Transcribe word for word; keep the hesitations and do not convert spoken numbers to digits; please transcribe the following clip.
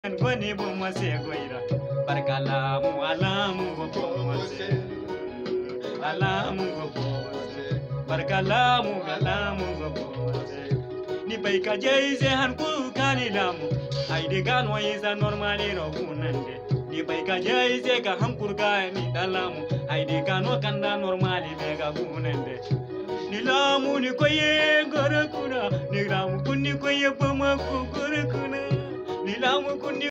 Bani buma se goira barkalamu alamu gobo se alamu gobo se barkalamu alamu gobo se ni bai ka jeize han ku kanilamu aide gano iza normali ro kunande ni bai ka jeize ka hankur ga ni dalamu aide gano kanda normali mega kunande ni lamu ni koye gorakuna ni lamu kunni koye bama ku gorakuna ni lamu kunni